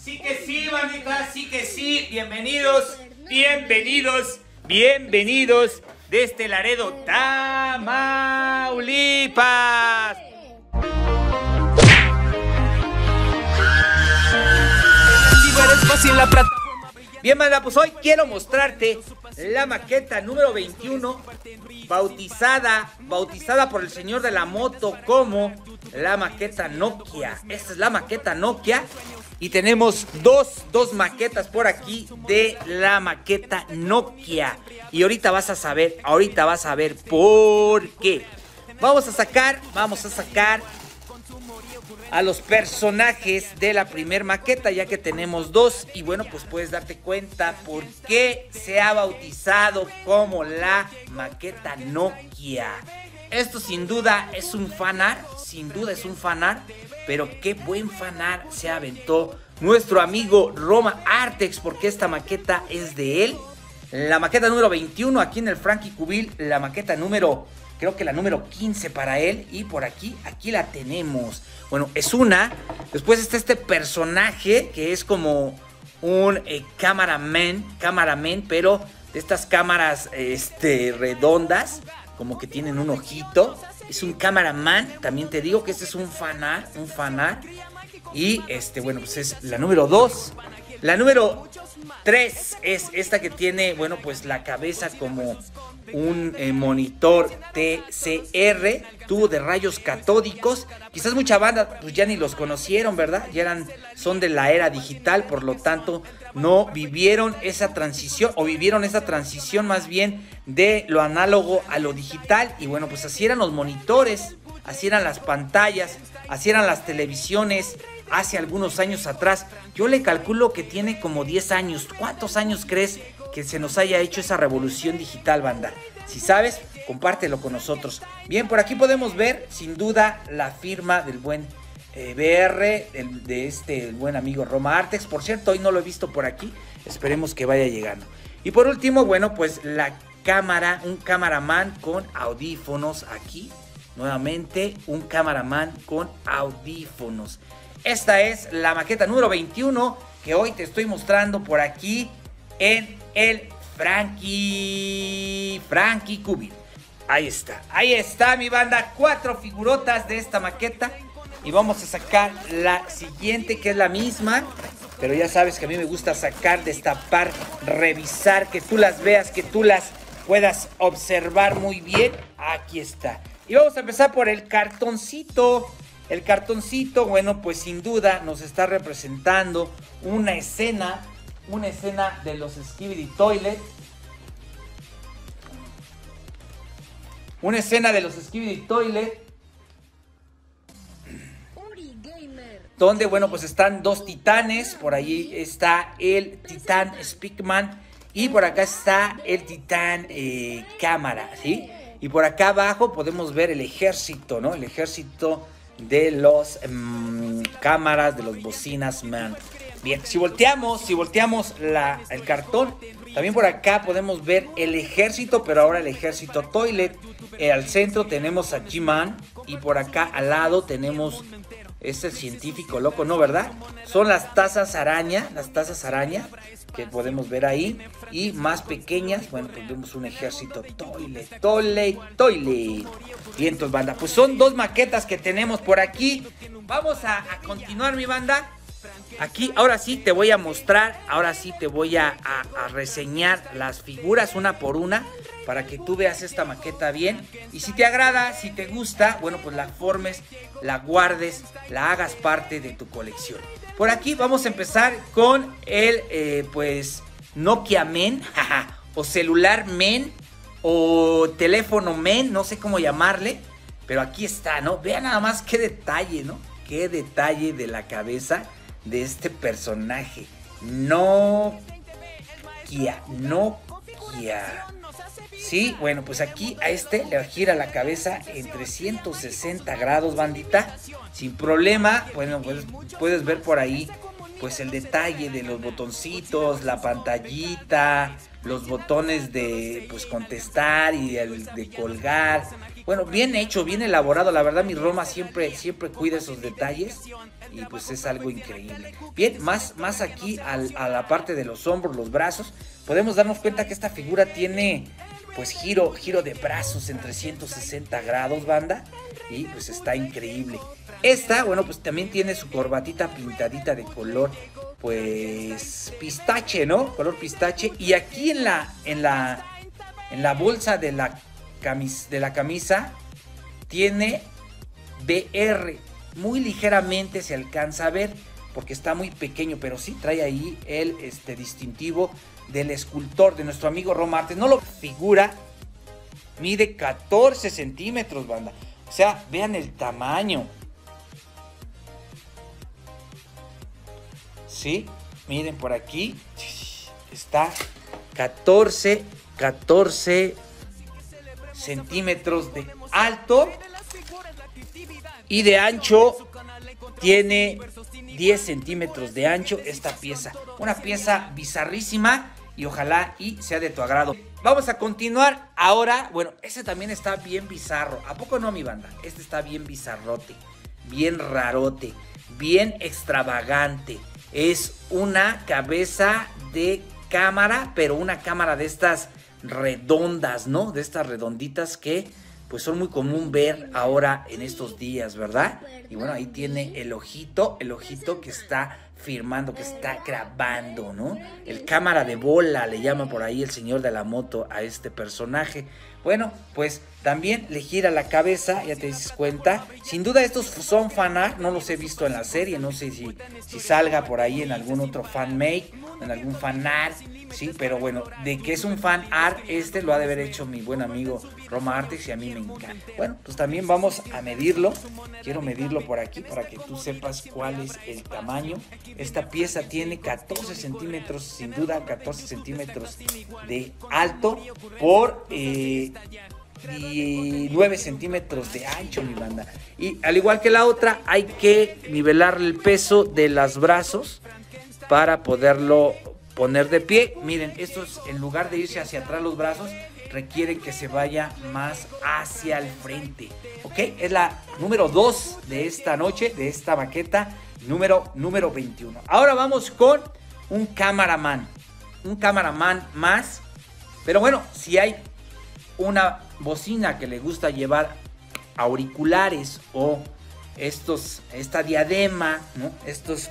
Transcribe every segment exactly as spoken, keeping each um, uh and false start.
Sí que sí, bandita, sí que sí. Bienvenidos, bienvenidos, bienvenidos desde Laredo, Tamaulipas. Bien, banda, pues hoy quiero mostrarte la maqueta número veintiuno, bautizada, bautizada por el señor de la moto como la maqueta Nokia. Esta es la maqueta Nokia y tenemos dos, dos maquetas por aquí de la maqueta Nokia. Y ahorita vas a saber, ahorita vas a ver por qué. Vamos a sacar, vamos a sacar a los personajes de la primer maqueta, ya que tenemos dos. Y bueno, pues puedes darte cuenta por qué se ha bautizado como la maqueta Nokia. Esto sin duda es un fanart, sin duda es un fanart, pero qué buen fanart se aventó nuestro amigo Roma Artex, porque esta maqueta es de él. La maqueta número veintiuno aquí en el Frankie Cubil, la maqueta número, creo que la número quince para él. Y por aquí, aquí la tenemos. Bueno, es una. Después está este personaje que es como un eh, cameraman, cameraman, pero de estas cámaras este, redondas, como que tienen un ojito. Es un cameraman. También te digo que este es un fanart, un fanart. Y este, bueno, pues es la número dos. La número tres es esta que tiene, bueno, pues la cabeza como un eh, monitor T C R, tubo de rayos catódicos. Quizás mucha banda pues ya ni los conocieron, ¿verdad? Ya eran, son de la era digital, por lo tanto no vivieron esa transición, o vivieron esa transición más bien de lo análogo a lo digital. Y bueno, pues así eran los monitores, así eran las pantallas, así eran las televisiones hace algunos años atrás. Yo le calculo que tiene como diez años. ¿Cuántos años crees que se nos haya hecho esa revolución digital, banda? Si sabes, compártelo con nosotros. Bien, por aquí podemos ver sin duda la firma del buen eh, B R, el, de este el buen amigo Roma Artex. Por cierto, hoy no lo he visto por aquí, esperemos que vaya llegando. Y por último, bueno, pues la cámara, un cameraman con audífonos aquí. Nuevamente, un cameraman con audífonos. Esta es la maqueta número veintiuno que hoy te estoy mostrando por aquí en el Frankie, Frankie Cubil. Ahí está, ahí está mi banda, cuatro figurotas de esta maqueta. Y vamos a sacar la siguiente, que es la misma, pero ya sabes que a mí me gusta sacar, destapar, revisar, que tú las veas, que tú las puedas observar muy bien. Aquí está. Y vamos a empezar por el cartoncito. El cartoncito, bueno, pues sin duda nos está representando una escena, una escena de los Skibidi Toilet. Una escena de los Skibidi Toilet. Donde, bueno, pues están dos titanes. Por ahí está el titán Speakman. Y por acá está el titán eh, Cámara, ¿sí? Y por acá abajo podemos ver el ejército, ¿no? El ejército de los um, cámaras, de los bocinas, man. Bien, si volteamos, si volteamos la, el cartón, también por acá podemos ver el ejército, pero ahora el ejército Toilet. Eh, al centro tenemos a G-Man y por acá al lado tenemos este científico loco, ¿no, verdad? Son las tazas araña, las tazas araña que podemos ver ahí. Y más pequeñas, bueno, pues vemos un ejército Toilet, Toilet, Toilet. Bien, entonces, banda, pues son dos maquetas que tenemos por aquí. Vamos a, a continuar, mi banda. Aquí, ahora sí te voy a mostrar, ahora sí te voy a, a, a reseñar las figuras una por una, para que tú veas esta maqueta bien. Y si te agrada, si te gusta, bueno, pues la formes, la guardes, la hagas parte de tu colección. Por aquí vamos a empezar con el, eh, pues, Nokia Men, o celular Men, o teléfono Men, no sé cómo llamarle, pero aquí está, ¿no? Vean nada más qué detalle, ¿no? Qué detalle de la cabeza de este personaje. Nokia, Nokia. Sí, bueno, pues aquí a este le gira la cabeza en trescientos sesenta grados, bandita. Sin problema, bueno, pues puedes ver por ahí pues el detalle de los botoncitos, la pantallita, los botones de pues contestar y el de colgar. Bueno, bien hecho, bien elaborado. La verdad, mi Roma siempre, siempre cuida esos detalles y pues es algo increíble. Bien, más, más aquí al, a la parte de los hombros, los brazos, podemos darnos cuenta que esta figura tiene pues giro, giro de brazos en trescientos sesenta grados, banda, y pues está increíble. Esta, bueno, pues también tiene su corbatita pintadita de color, pues pistache, ¿no? Color pistache. Y aquí en la, en la, en la bolsa de la, camis, de la camisa tiene B R. Muy ligeramente se alcanza a ver porque está muy pequeño, pero sí trae ahí el este, distintivo del escultor, de nuestro amigo Roma Artes. No lo figura, mide catorce centímetros, banda. O sea, vean el tamaño. Sí, miren por aquí, está catorce, catorce centímetros de alto y de ancho tiene diez centímetros de ancho esta pieza. Una pieza bizarrísima y ojalá y sea de tu agrado. Vamos a continuar ahora. Bueno, este también está bien bizarro. ¿A poco no, mi banda? Este está bien bizarrote, bien rarote, bien extravagante. Es una cabeza de cámara, pero una cámara de estas redondas, ¿no? De estas redonditas que pues son muy común ver ahora en estos días, ¿verdad? Y bueno, ahí tiene el ojito, el ojito que está firmando, que está grabando, ¿no? El cámara de bola, le llama por ahí el señor de la moto a este personaje. Bueno, pues también le gira la cabeza, ya te dices cuenta. Sin duda estos son fan art, no los he visto en la serie, no sé si, si salga por ahí en algún otro fan make, en algún fan art, sí, pero bueno, de que es un fan art, este lo ha de haber hecho mi buen amigo Roma Artes y a mí me encanta. Bueno, pues también vamos a medirlo, quiero medirlo por aquí para que tú sepas cuál es el tamaño. Esta pieza tiene catorce centímetros, sin duda catorce centímetros de alto por eh, nueve centímetros de ancho, mi banda. Y al igual que la otra, hay que nivelar el peso de los brazos para poderlo poner de pie. Miren, estos en lugar de irse hacia atrás los brazos, requieren que se vaya más hacia el frente. Ok, es la número dos de esta noche, de esta maqueta número, número veintiuno. Ahora vamos con un cameraman, un cameraman más. Pero bueno, si hay una bocina que le gusta llevar auriculares o estos, esta diadema, ¿no? Estos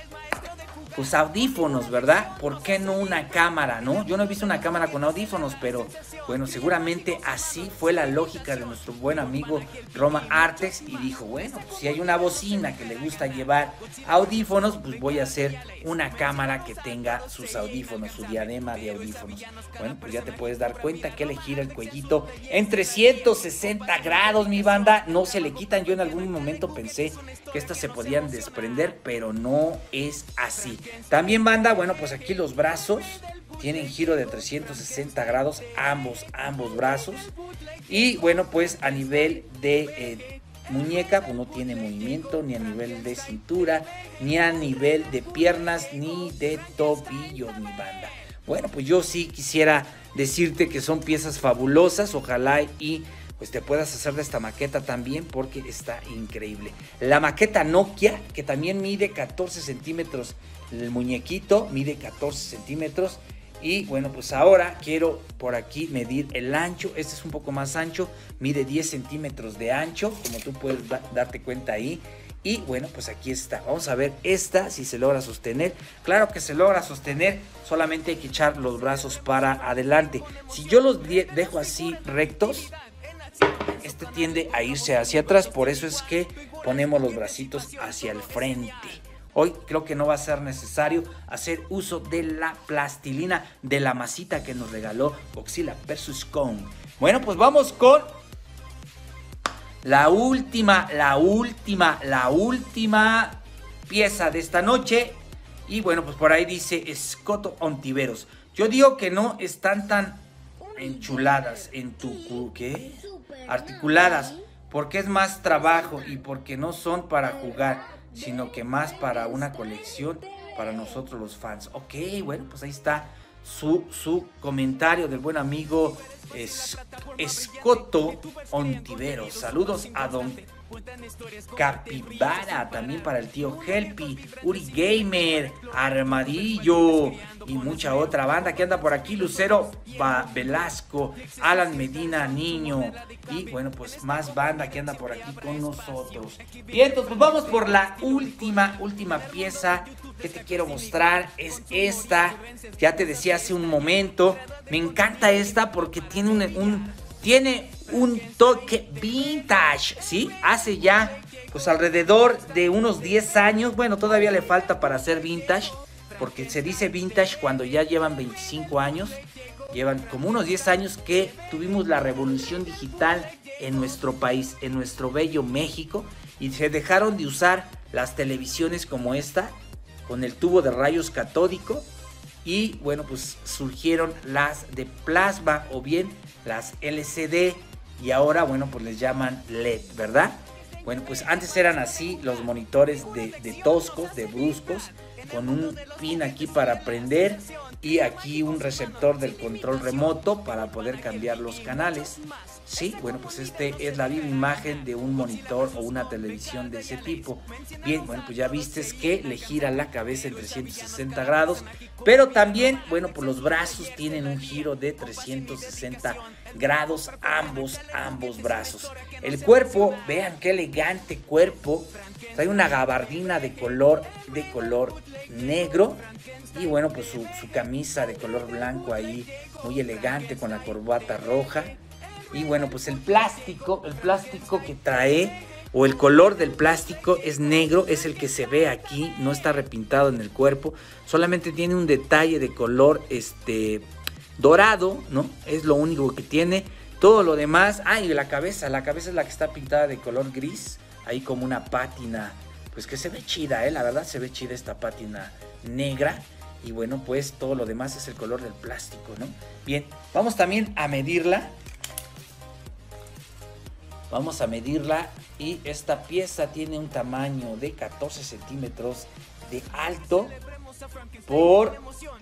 pues audífonos, ¿verdad? ¿Por qué no una cámara, no? Yo no he visto una cámara con audífonos, pero bueno, seguramente así fue la lógica de nuestro buen amigo Roma Artes y dijo, bueno, pues si hay una bocina que le gusta llevar audífonos, pues voy a hacer una cámara que tenga sus audífonos, su diadema de audífonos. Bueno, pues ya te puedes dar cuenta que le gira el cuellito en trescientos sesenta grados, mi banda, no se le quitan. Yo en algún momento pensé que estas se podían desprender, pero no es así. También, banda, bueno, pues aquí los brazos tienen giro de trescientos sesenta grados, ambos, ambos brazos. Y bueno, pues a nivel de eh, muñeca, pues no tiene movimiento, ni a nivel de cintura, ni a nivel de piernas, ni de tobillos, mi banda. Bueno, pues yo sí quisiera decirte que son piezas fabulosas, ojalá y pues te puedas hacer de esta maqueta también porque está increíble. La maqueta Nokia, que también mide catorce centímetros, el muñequito mide catorce centímetros. Y bueno, pues ahora quiero por aquí medir el ancho. Este es un poco más ancho, mide diez centímetros de ancho, como tú puedes da darte cuenta ahí. Y bueno, pues aquí está. Vamos a ver esta si se logra sostener. Claro que se logra sostener, solamente hay que echar los brazos para adelante. Si yo los dejo así rectos, este tiende a irse hacia atrás, por eso es que ponemos los bracitos hacia el frente. Hoy creo que no va a ser necesario hacer uso de la plastilina, de la masita que nos regaló Godzilla versus. Kong. Bueno, pues vamos con la última, la última, la última pieza de esta noche. Y bueno, pues por ahí dice Escoto Ontiveros. Yo digo que no están tan enchuladas en tu... ¿qué? Articuladas, porque es más trabajo y porque no son para jugar, sino que más para una colección, para nosotros los fans. Ok, bueno, pues ahí está su, su comentario del buen amigo es, Escoto Ontiveros. Saludos a don Capibara, también para el tío Helpi, Uri Gamer, Armadillo y mucha otra banda que anda por aquí, Lucero Velasco, Alan Medina Niño y bueno, pues más banda que anda por aquí con nosotros. Bien, entonces pues vamos por la última, última pieza que te quiero mostrar, es esta. Ya te decía hace un momento, me encanta esta porque tiene un, un tiene un toque vintage, ¿sí? Hace ya, pues alrededor de unos diez años, bueno, todavía le falta para ser vintage, porque se dice vintage cuando ya llevan veinticinco años, llevan como unos diez años que tuvimos la revolución digital en nuestro país, en nuestro bello México, y se dejaron de usar las televisiones como esta, con el tubo de rayos catódico, y bueno, pues surgieron las de plasma o bien las L C D, y ahora, bueno, pues les llaman L E D, ¿verdad? Bueno, pues antes eran así los monitores de, de toscos, de bruscos, con un pin aquí para prender y aquí un receptor del control remoto para poder cambiar los canales. Sí, bueno, pues este es la viva imagen de un monitor o una televisión de ese tipo. Bien, bueno, pues ya vistes que le gira la cabeza en trescientos sesenta grados, pero también, bueno, pues los brazos tienen un giro de trescientos sesenta grados, ambos, ambos brazos. El cuerpo, vean qué elegante cuerpo, trae una gabardina de color, de color negro, y bueno, pues su, su camisa de color blanco ahí, muy elegante, con la corbata roja. Y bueno, pues el plástico, el plástico que trae, o el color del plástico es negro, es el que se ve aquí, no está repintado en el cuerpo, solamente tiene un detalle de color este dorado, ¿no? Es lo único que tiene. Todo lo demás, ah, y la cabeza, la cabeza es la que está pintada de color gris, ahí como una pátina, pues que se ve chida, ¿eh? La verdad se ve chida esta pátina negra. Y bueno, pues todo lo demás es el color del plástico, ¿no? Bien, vamos también a medirla. Vamos a medirla y esta pieza tiene un tamaño de catorce centímetros de alto por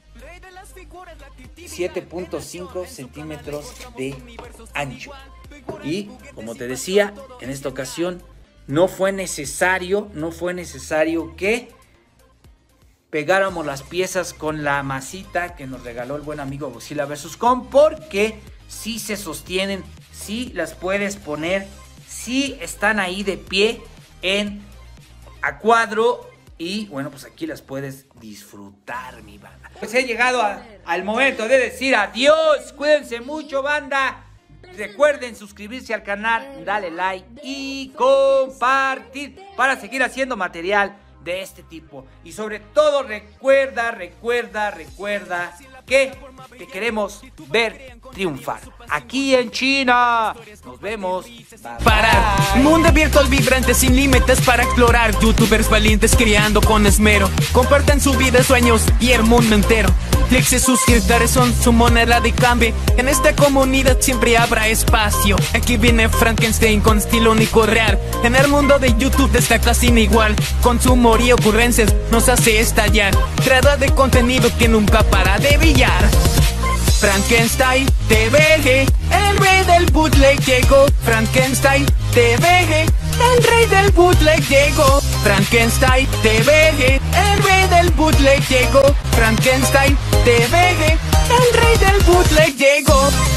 siete punto cinco centímetros de ancho. Y como te decía, en esta ocasión no fue necesario, no fue necesario que pegáramos las piezas con la masita que nos regaló el buen amigo Godzilla versus. Kong, porque sí se sostienen, sí las puedes poner, sí están ahí de pie en a cuadro, y bueno, pues aquí las puedes disfrutar, mi banda. Pues he llegado a, al momento de decir adiós. Cuídense mucho, banda. Recuerden suscribirse al canal, darle like y compartir para seguir haciendo material de este tipo. Y sobre todo recuerda, recuerda, recuerda que te queremos ver triunfar aquí en China. Nos vemos. Bye, bye. Para mundo virtual vibrante sin límites para explorar. Youtubers valientes creando con esmero, comparten su vida, sueños y el mundo entero. Clics y suscriptores son su moneda de cambio. En esta comunidad siempre habrá espacio. Aquí viene Frankenstein con estilo único real. En el mundo de YouTube destaca sin igual. Con su humor y ocurrencias nos hace estallar. Creador de contenido que nunca para de brillar. Frankenstein T V, el rey del bootleg llegó. Frankenstein T V, el rey del bootleg llegó. Frankenstein T V, el rey del bootleg llegó. Frankenstein T V, el rey del bootleg llegó.